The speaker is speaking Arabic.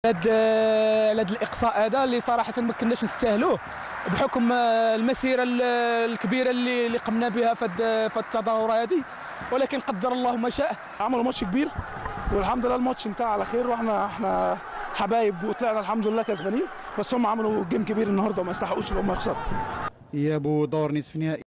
هذا الاقصاء هذا اللي صراحه ما كناش نستاهلوه بحكم المسيره الكبيره اللي قمنا بها في التظاهره هذه، ولكن قدر الله ما شاء. عملوا ماتش كبير والحمد لله الماتش انتهى على خير، واحنا حبايب وطلعنا الحمد لله كسبانين، بس هم عملوا جيم كبير النهارده وما يستحقوش ان هم يخسروا. اياب دور نصف نهائي